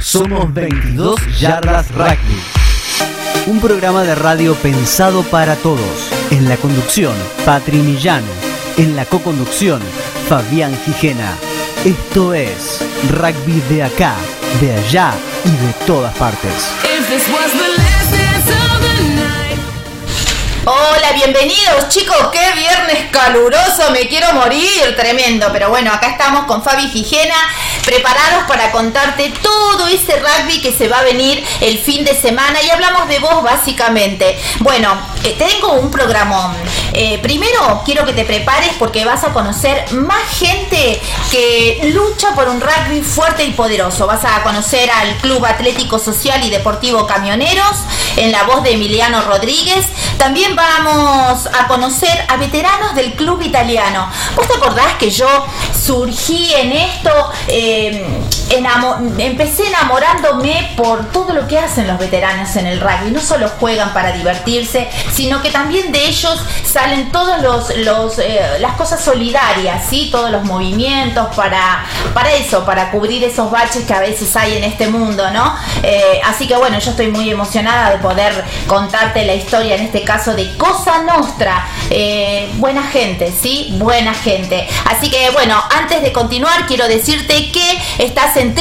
Somos 22 Yardas Rugby. Un programa de radio pensado para todos. En la conducción, Patri Millán. En la co-conducción, Fabián Gijena. Esto es rugby de acá, de allá y de todas partes. Hola, bienvenidos chicos, qué viernes caluroso, me quiero morir, tremendo, pero bueno, acá estamos con Fabi Gijena, preparados para contarte todo ese rugby que se va a venir el fin de semana y hablamos de vos básicamente. Bueno, tengo un programón. Primero quiero que te prepares porque vas a conocer más gente que lucha por un rugby fuerte y poderoso. Vas a conocer al Club Atlético Social y Deportivo Camioneros en la voz de Emiliano Rodríguez. También vamos a conocer a veteranos del club italiano. ¿Vos te acordás que yo surgí en esto? Empecé enamorándome por todo lo que hacen los veteranos en el rugby. No solo juegan para divertirse, sino que también de ellos salen todos las cosas solidarias, ¿sí? Todos los movimientos para eso, para cubrir esos baches que a veces hay en este mundo, ¿no? Así que bueno, yo estoy muy emocionada de poder contarte la historia, en este caso de Cosa Nostra. Buena gente, ¿sí? Buena gente. Así que bueno, antes de continuar quiero decirte que estás en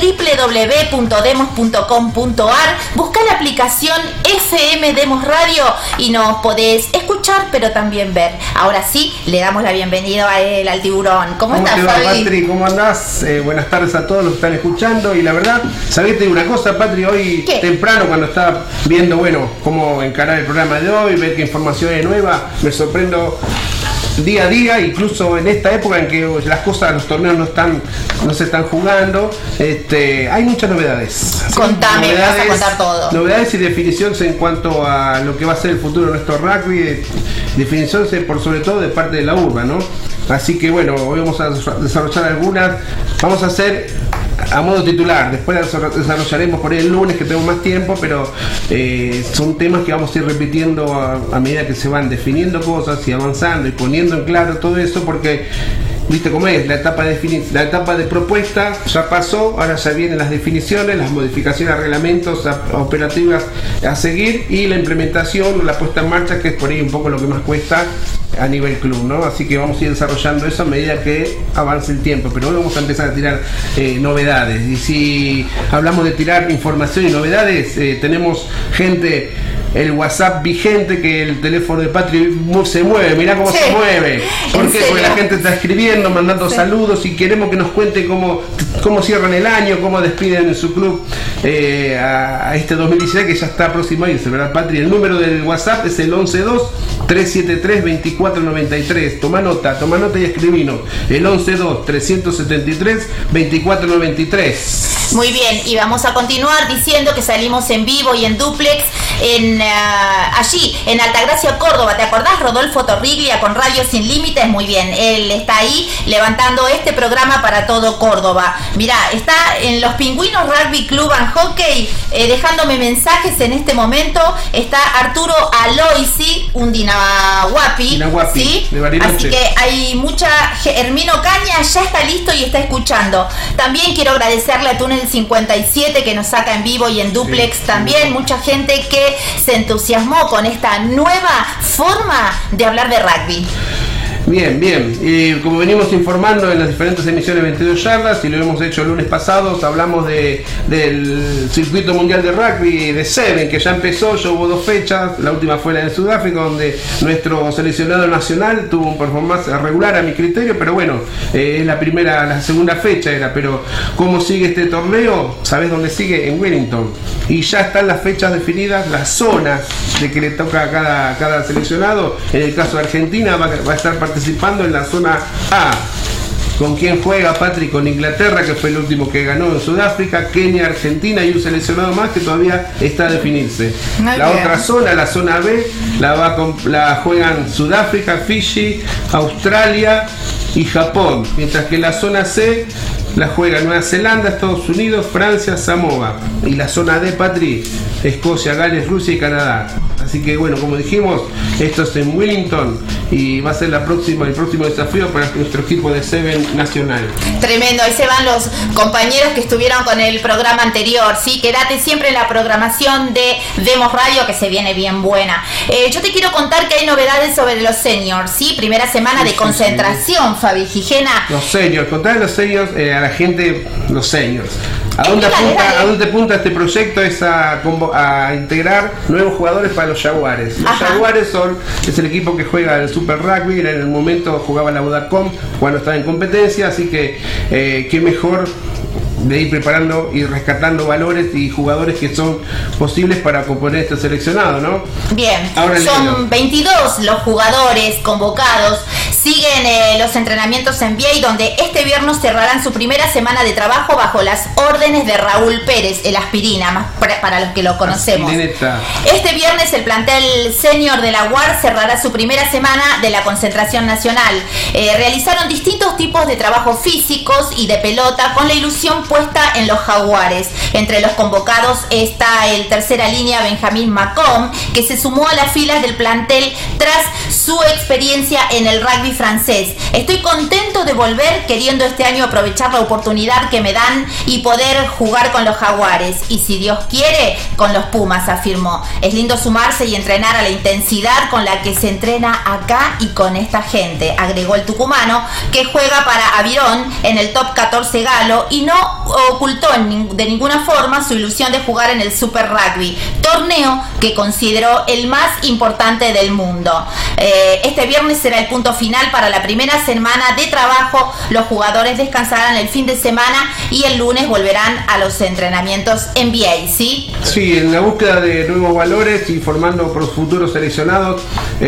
www.demos.com.ar. Busca la aplicación FM Demos Radio y nos podés escuchar pero también ver. Ahora sí, le damos la bienvenida a él, al tiburón. ¿Cómo estás, Fabi? Patri, ¿cómo andás? Buenas tardes a todos los que están escuchando. Y la verdad, ¿sabés una cosa, Patri? Hoy temprano, cuando estaba viendo, bueno, cómo encarar el programa de hoy, ver qué información es nueva, me sorprendo día a día, incluso en esta época en que las cosas, los torneos no se están jugando, hay muchas novedades. Contame, vas a contar todo. Novedades y definiciones en cuanto a lo que va a ser el futuro de nuestro rugby, definiciones por sobre todo de parte de la urba, ¿no? Así que bueno, hoy vamos a desarrollar algunas, vamos a hacer a modo titular, después desarrollaremos por ahí el lunes que tenemos más tiempo, pero son temas que vamos a ir repitiendo a medida que se van definiendo cosas y avanzando y poniendo en claro todo eso, porque viste cómo es, la etapa de propuesta ya pasó, ahora ya vienen las definiciones, las modificaciones a reglamentos, a operativas a seguir y la implementación, la puesta en marcha, que es por ahí un poco lo que más cuesta a nivel club, ¿no? Así que vamos a ir desarrollando eso a medida que avance el tiempo, pero hoy vamos a empezar a tirar novedades. Y si hablamos de tirar información y novedades, tenemos gente, el WhatsApp vigente, que el teléfono de Patri se mueve, mirá cómo se mueve. ¿Por qué? Porque la gente está escribiendo, mandando saludos y queremos que nos cuente cómo cierran el año, cómo despiden en su club a este 2016 que ya está próximo a irse, ¿verdad, Patri? El número del WhatsApp es el 112-373-2493. Toma nota y escribinos. El 112-373-2493. Muy bien, y vamos a continuar diciendo que salimos en vivo y en duplex allí, en Altagracia, Córdoba. ¿Te acordás? Rodolfo Torriglia con Radio Sin Límites. Muy bien, él está ahí levantando este programa para todo Córdoba. Mirá, está en los Pingüinos Rugby Club and Hockey, dejándome mensajes en este momento. Está Arturo Aloisi, un dinahuapi, ¿sí? De Bariloche. Así que hay mucha... Hermino Caña ya está listo y está escuchando. También quiero agradecerle a Túnel 57 que nos saca en vivo y en duplex, sí. También mucha gente que se entusiasmó con esta nueva forma de hablar de rugby. Bien, y como venimos informando en las diferentes emisiones 22 yardas, y lo hemos hecho el lunes pasado, hablamos del circuito mundial de rugby de Seven, que ya empezó, ya hubo 2 fechas, la última fue la de Sudáfrica, donde nuestro seleccionado nacional tuvo un performance regular a mi criterio, pero bueno, es la segunda fecha era, pero ¿cómo sigue este torneo? ¿Sabés dónde sigue? En Wellington, y ya están las fechas definidas, las zonas de que le toca a cada seleccionado. En el caso de Argentina va a estar participando en la zona A. ¿Con quién juega, Patrick? Con Inglaterra, que fue el último que ganó en Sudáfrica, Kenia, Argentina y un seleccionado más que todavía está a definirse. Otra zona, la zona B, la juegan Sudáfrica, Fiji, Australia y Japón, mientras que la zona C la juega Nueva Zelanda, Estados Unidos, Francia, Samoa, y la zona D, Patri, Escocia, Gales, Rusia y Canadá. Así que bueno, como dijimos, esto es en Wellington y va a ser el próximo desafío para nuestro equipo de Seven nacional. Tremendo, ahí se van los compañeros que estuvieron con el programa anterior, ¿sí? Quédate siempre en la programación de Demos Radio, que se viene bien buena. Yo te quiero contar que hay novedades sobre los seniors, ¿sí? Primera semana de concentración, Fabi Gijena. Los seniors, contarle los seniors a la gente, los seniors. ¿A dónde apunta este proyecto? Es a integrar nuevos jugadores para los Jaguares. Los Jaguares es el equipo que juega el Super Rugby. En el momento jugaba la Vodacom cuando estaba en competencia, así que qué mejor de ir preparando y rescatando valores y jugadores que son posibles para componer este seleccionado, ¿no? Bien, ahora son 22 los jugadores convocados. Siguen los entrenamientos en Viey, donde este viernes cerrarán su primera semana de trabajo bajo las órdenes de Raúl Pérez, el Aspirina, más para los que lo conocemos. Este viernes el plantel senior de la UAR cerrará su primera semana de la concentración nacional. Realizaron distintos tipos de trabajos físicos y de pelota con la ilusión puesta en los Jaguares. Entre los convocados está el tercera línea Benjamín Macom, que se sumó a las filas del plantel tras su experiencia en el rugby francés. Estoy contento de volver, queriendo este año aprovechar la oportunidad que me dan y poder jugar con los Jaguares, y si Dios quiere, con los Pumas, afirmó. Es lindo sumarse y entrenar a la intensidad con la que se entrena acá y con esta gente, agregó el tucumano, que juega para Avirón en el top 14 galo y no ocultó de ninguna forma su ilusión de jugar en el Super Rugby, torneo que consideró el más importante del mundo. Este viernes será el punto final para la primera semana de trabajo. Los jugadores descansarán el fin de semana y el lunes volverán a los entrenamientos en VA, ¿sí? Sí, en la búsqueda de nuevos valores y formando por futuros seleccionados,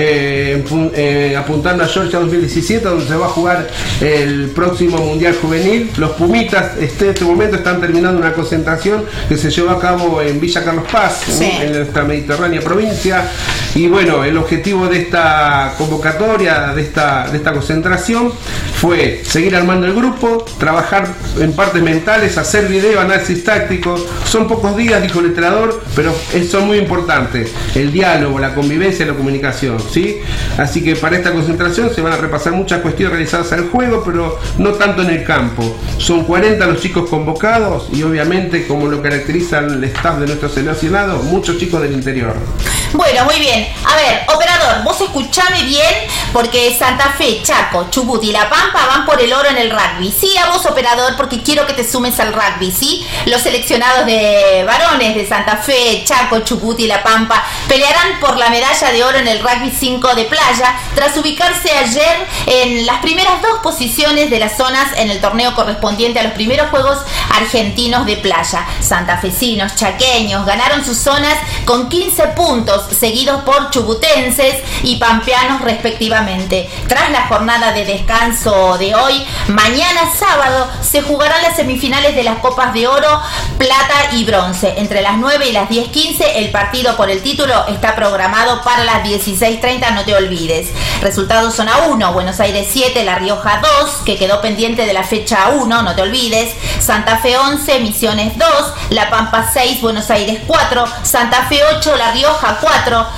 apuntando a Georgia 2017, donde se va a jugar el próximo Mundial Juvenil. Los Pumitas en este momento están terminando una concentración que se llevó a cabo en Villa Carlos Paz, sí, en nuestra mediterránea provincia. Y bueno, el objetivo de esta convocatoria, de esta concentración, fue seguir armando el grupo, trabajar en partes mentales, hacer video, análisis táctico. Son pocos días, dijo el entrenador, pero son muy importantes: el diálogo, la convivencia y la comunicación, ¿sí? Así que para esta concentración se van a repasar muchas cuestiones realizadas al juego, pero no tanto en el campo. Son 40 los chicos convocados y obviamente, como lo caracteriza el staff de nuestro seleccionado, muchos chicos del interior. Bueno, muy bien. A ver, operador, vos escuchame bien, porque Santa Fe, Chaco, Chubut y La Pampa van por el oro en el rugby. Sí, a vos, operador, porque quiero que te sumes al rugby, ¿sí? Los seleccionados de varones de Santa Fe, Chaco, Chubut y La Pampa pelearán por la medalla de oro en el rugby 5 de playa, tras ubicarse ayer en las primeras dos posiciones de las zonas en el torneo correspondiente a los primeros Juegos Argentinos de Playa. Santafesinos, chaqueños ganaron sus zonas con 15 puntos, seguidos por chubutenses y pampeanos respectivamente. Tras la jornada de descanso de hoy, mañana sábado se jugarán las semifinales de las Copas de Oro, Plata y Bronce. Entre las 9 y las 10:15 el partido por el título está programado para las 16:30, no te olvides. Resultados son a 1, Buenos Aires 7, La Rioja 2, que quedó pendiente de la fecha 1, no te olvides. Santa Fe 11, Misiones 2, La Pampa 6, Buenos Aires 4, Santa Fe 8, La Rioja 4.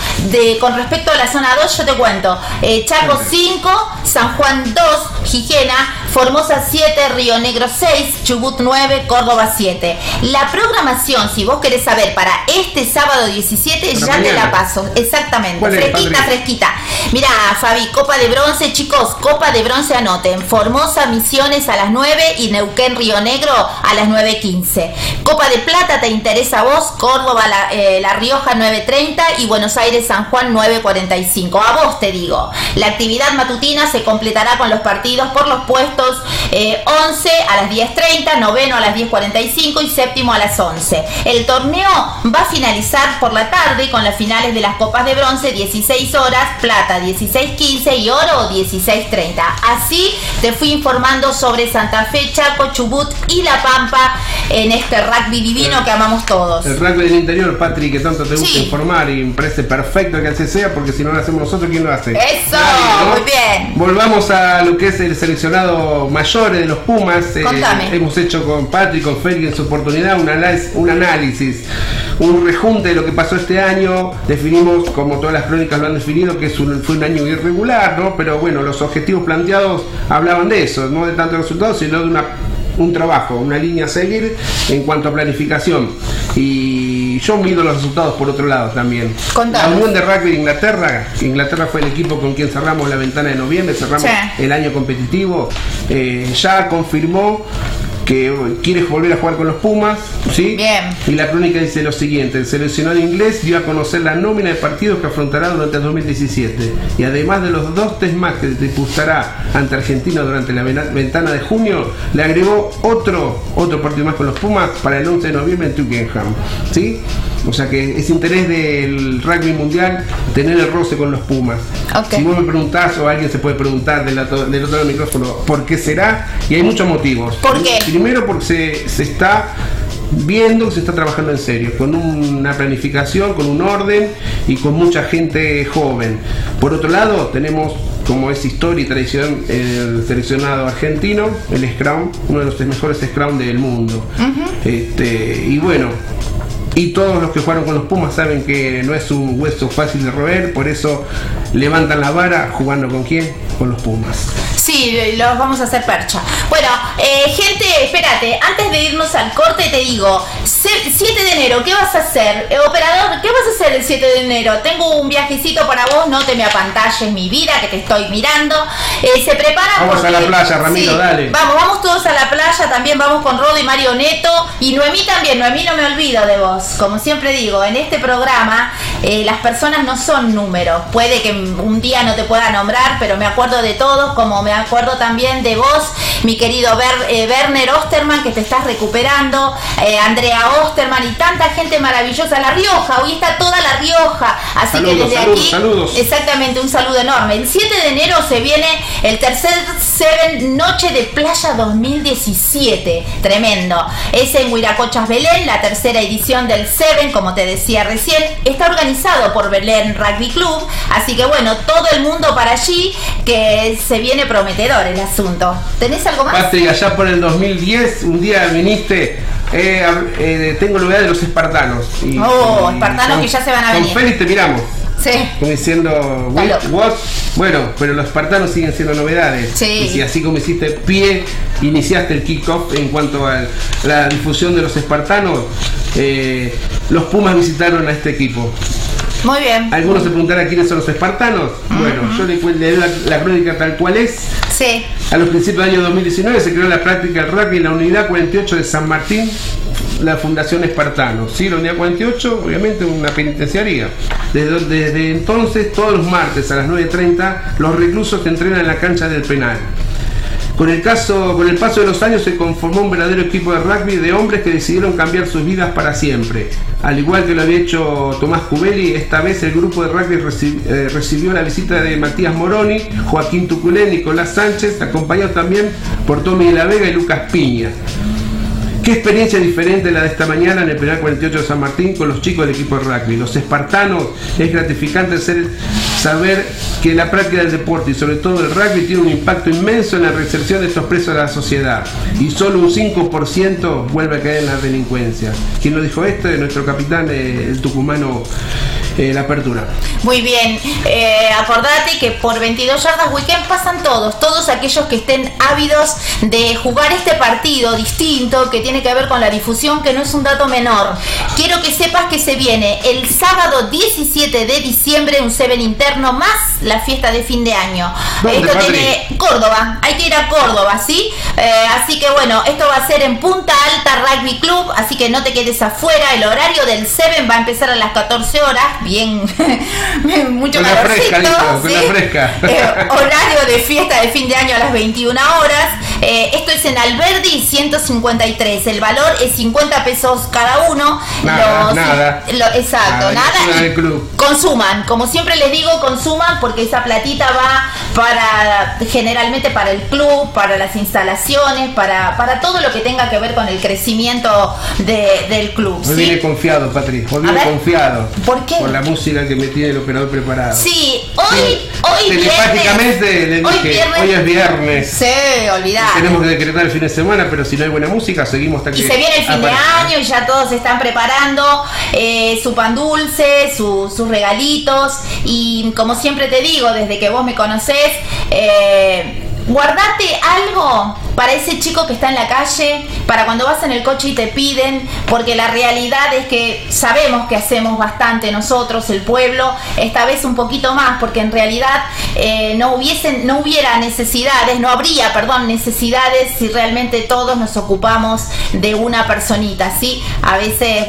Con respecto a la zona 2, yo te cuento: Chaco 5, San Juan 2, Gijena, Formosa 7, Río Negro 6, Chubut 9, Córdoba 7. La programación, si vos querés saber para este sábado 17, ya te la paso. Exactamente, fresquita. Mirá, Fabi, Copa de Bronce, chicos, Copa de Bronce, anoten: Formosa, Misiones a las 9 y Neuquén, Río Negro a las 9:15. Copa de Plata, ¿te interesa a vos? Córdoba, La Rioja 9:30 y Buenos Aires, San Juan 9:45. A vos te digo. La actividad matutina se completará con los partidos por los puestos 11 a las 10:30, noveno a las 10:45 y séptimo a las 11. El torneo va a finalizar por la tarde con las finales de las Copas de Bronce, 16 horas, Plata 16:15 y Oro 16:30. Así te fui informando sobre Santa Fe, Chaco, Chubut y La Pampa Pampa en este rugby divino que amamos todos. El rugby del interior, Patri, que tanto te gusta Sí. informar, y me parece perfecto que así sea, porque si no lo hacemos nosotros, ¿quién lo hace? Eso, Nadie, ¿no? muy bien. Volvamos a lo que es el seleccionado mayor de los Pumas. Contame. Hemos hecho con Patri, con Félix en su oportunidad un análisis, un rejunte de lo que pasó este año. Definimos, como todas las crónicas lo han definido, que fue un año irregular, ¿no? Pero bueno, los objetivos planteados hablaban de eso, no de tantos resultados, sino de un trabajo, una línea a seguir en cuanto a planificación. Y yo mido los resultados por otro lado también. Contame. La Unión de Rugby de Inglaterra fue el equipo con quien cerramos la ventana de noviembre, cerramos Sí. el año competitivo. Ya confirmó que quiere volver a jugar con los Pumas, ¿sí? Bien. Y la crónica dice lo siguiente: el seleccionado inglés dio a conocer la nómina de partidos que afrontará durante el 2017, y además de los 2 test match que disputará ante Argentina durante la ventana de junio, le agregó otro partido más con los Pumas para el 11 de noviembre en Twickenham, ¿sí? O sea que es interés del rugby mundial tener el roce con los Pumas. Okay. Si vos me preguntás, o alguien se puede preguntar del otro lado del micrófono, ¿por qué será? Y hay muchos motivos. ¿Por qué? Primero porque se está viendo que se está trabajando en serio, con una planificación, con un orden y con mucha gente joven. Por otro lado, tenemos, como es historia y tradición, el seleccionado argentino, el Scrum, uno de los mejores Scrum del mundo. Y bueno, y todos los que jugaron con los Pumas saben que no es un hueso fácil de roer, por eso levantan la vara. ¿Jugando con quién? Con los Pumas. Sí, los vamos a hacer percha. Bueno, gente, espérate, antes de irnos al corte te digo, 7 de enero, ¿qué vas a hacer? Operador, ¿qué vas a hacer el 7 de enero? Tengo un viajecito para vos, no te me apantalles mi vida, que te estoy mirando. Se prepara Vamos porque, a la playa, Ramiro, sí, dale. Vamos todos a la playa, también vamos con Rodo y Mario Neto, y Noemí también. Noemí, no me olvido de vos. Como siempre digo, en este programa las personas no son números. Puede que un día no te pueda nombrar, pero me acuerdo de todos, como me acuerdo también de vos, mi querido Werner Osterman, que te estás recuperando, Andrea Osterman y tanta gente maravillosa. La Rioja, hoy está toda La Rioja, así Saludos, que desde aquí, saludos. exactamente, un saludo enorme. El 7 de enero se viene el tercer Seven Noche de Playa 2017, tremendo. Es en Huiracochas, Belén, la tercera edición del Seven, como te decía recién, está organizado por Belén Rugby Club, así que bueno, todo el mundo para allí, que se viene prometedor el asunto. ¿Tenés algo más? Patri, allá por el 2010, un día viniste, tengo novedad de los espartanos. Espartanos que ya se van a venir. Con Félix te miramos. Sí. Como diciendo, what? Bueno, pero los espartanos siguen siendo novedades. Sí. Y si así como hiciste pie, iniciaste el kickoff en cuanto a la difusión de los espartanos, los Pumas visitaron a este equipo. Muy bien. Algunos se preguntarán quiénes son los espartanos. Bueno, yo le doy la crónica tal cual es. Sí. A los principios del año 2019 se creó la práctica del rugby en la unidad 48 de San Martín, la Fundación Espartano. Sí, la unidad 48, obviamente una penitenciaría. Desde entonces, todos los martes a las 9:30, los reclusos se entrenan en la cancha del penal. Con el paso de los años se conformó un verdadero equipo de rugby de hombres que decidieron cambiar sus vidas para siempre. Al igual que lo había hecho Tomás Cubelli, esta vez el grupo de rugby recibió la visita de Matías Moroni, Joaquín Tuculén, Nicolás Sánchez, acompañados también por Tommy de la Vega y Lucas Piña. Qué experiencia diferente la de esta mañana en el penal 48 de San Martín con los chicos del equipo de rugby. Los espartanos, es gratificante saber que la práctica del deporte y sobre todo el rugby tiene un impacto inmenso en la reinserción de estos presos de la sociedad, y solo un 5% vuelve a caer en la delincuencia. ¿Quién lo dijo esto? Nuestro capitán, el tucumano, La Apertura. Muy bien, acordate que por 22 yardas weekend pasan todos aquellos que estén ávidos de jugar este partido distinto que tiene que ver con la difusión, que no es un dato menor. Quiero que sepas que se viene el sábado 17 de diciembre un Seven interno más la fiesta de fin de año. ¿Dónde, Esto Patri? tiene Córdoba, hay que ir a Córdoba, ¿sí? Así que bueno, esto va a ser en Punta Alta Rugby Club, así que no te quedes afuera. El horario del Seven va a empezar a las 14 horas, bien, mucho Con la calorcito, fresca, listo, con ¿sí? la fresca. Horario de fiesta de fin de año a las 21 horas. Esto es en Alberdi 153. El valor es 50 pesos cada uno. Nada. Exacto, nada. Del club. Consuman, como siempre les digo, consuman, porque esa platita va generalmente para el club, para las instalaciones, para todo lo que tenga que ver con el crecimiento del club. Hoy viene confiado, Patri. Hoy viene confiado. ¿Por qué? Por la música que me tiene el operador preparado. Sí, hoy telepáticamente le dije, hoy es viernes. Sí, olvidate. Tenemos que decretar el fin de semana, pero si no hay buena música, seguimos hasta que... Y se viene el fin de año y ya todos están preparando su pan dulce, sus regalitos. Y como siempre te digo, desde que vos me conocés, guardate algo para ese chico que está en la calle, para cuando vas en el coche y te piden, porque la realidad es que sabemos que hacemos bastante nosotros, el pueblo, esta vez un poquito más, porque en realidad no habría necesidades si realmente todos nos ocupamos de una personita, ¿sí? A veces,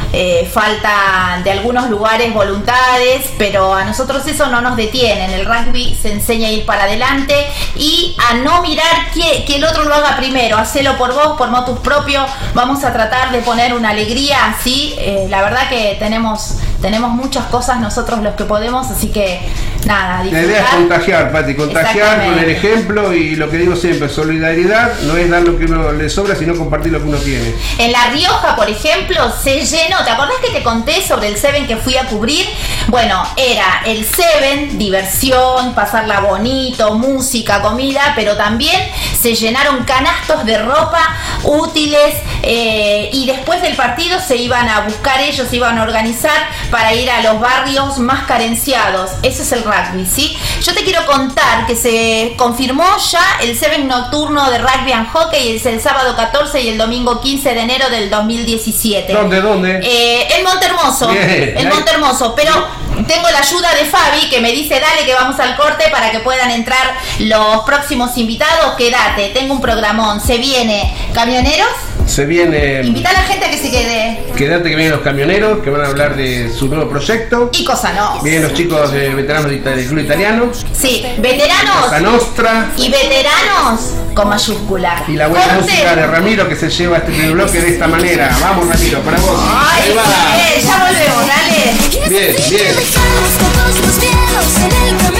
falta de algunos lugares voluntades, pero a nosotros eso no nos detiene. En el rugby se enseña a ir para adelante y a no mirar que el otro lo haga primero, hacelo por vos, por motus propio. Vamos a tratar de poner una alegría así. La verdad que tenemos muchas cosas nosotros los que podemos, así que nada, disfrutar. La idea es contagiar, Pati, contagiar con el ejemplo, y lo que digo siempre, solidaridad no es dar lo que uno le sobra, sino compartir lo que uno tiene. En La Rioja, por ejemplo, se llenó. ¿Te acordás que te conté sobre el Seven que fui a cubrir? Bueno, era el Seven, diversión, pasarla bonito, música, comida, pero también se llenaron canastos de ropa útiles, y después del partido se iban a buscar, ellos se iban a organizar para ir a los barrios más carenciados. Eso es el rugby, ¿sí? Yo te quiero contar que se confirmó ya el Seven nocturno de rugby and hockey, es el sábado 14 y el domingo 15 de enero del 2017. ¿Dónde? En Montehermoso. Bien. En Montehermoso, pero tengo la ayuda de Fabi, que me dice dale que vamos al corte para que puedan entrar los próximos invitados. Quédate, tengo un programón. Se viene camioneros. Se viene... Invita a la gente a que se quede. Quédate, que vienen los camioneros, que van a hablar de su nuevo proyecto. Y Cosa Nostra. Vienen los chicos de veteranos del club italiano. Sí, veteranos. Cosa Nostra. Y veteranos con mayúscula. Y la buena música de Ramiro, que se lleva este primer bloque de esta manera. Vamos, Ramiro, para vos. Ay, ahí va. Bien, ya volvemos, dale. Bien. Dejamos todos los miedos en el